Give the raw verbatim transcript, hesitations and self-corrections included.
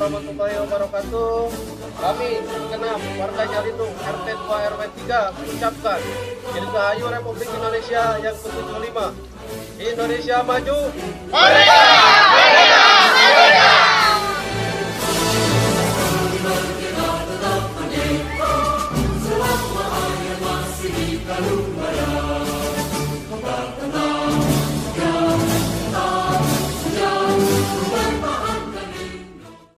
warahmatullahi wabarakatuh. Kami segenap warga Nyalitung R T dua R W tiga mengucapkan Dirgahayu Republik Indonesia yang ke tujuh puluh lima. Indonesia maju. Merdeka! Merdeka! Merdeka! Selama masih di kalung.